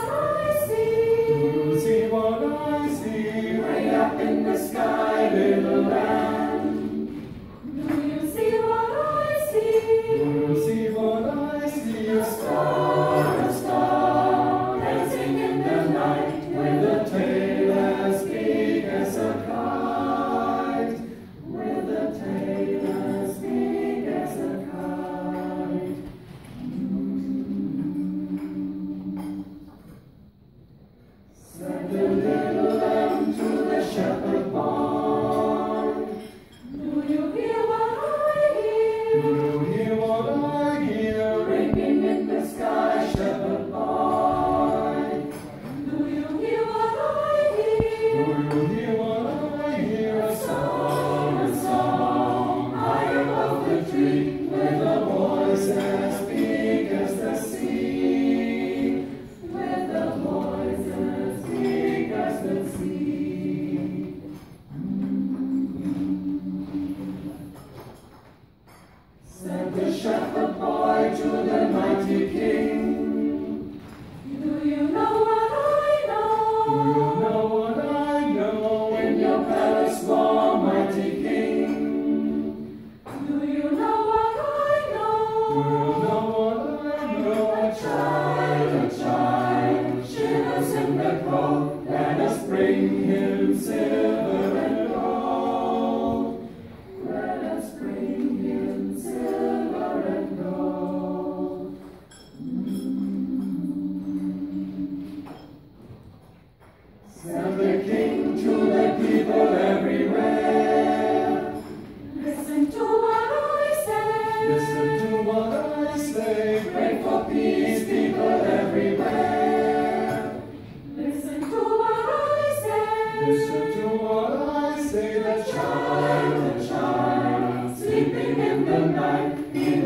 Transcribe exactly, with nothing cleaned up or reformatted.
what I see? Do you see what I see? Way up in the sky, little lamb. Do you see what I see? Do you see what I see? A star, a star, dancing in the night, with a tail as big as a kite. With a tail as big as a kite. Said the little lamb to the shepherd boy, do you hear what I hear? Do you hear what I hear? Ringing in the sky, shepherd boy. Do you hear what I hear? Do you hear what I hear? A song, a song, high above the tree, with a voice as big as the sea. With a voice as big as the sea. Said the shepherd boy to the mighty king, do you know what I Do know? you know what I know? In your palace war, mighty king, do you know what I Do know? you know what I know? A child, a child, shivers in the cold. Let us bring him silver and gold. Let us bring him silver and gold. Said the king to the people everywhere, listen to what I say. Listen to what I say. Pray for peace, people everywhere. Listen to what I say. Listen to what I say. The child, the child, sleeping in the night, he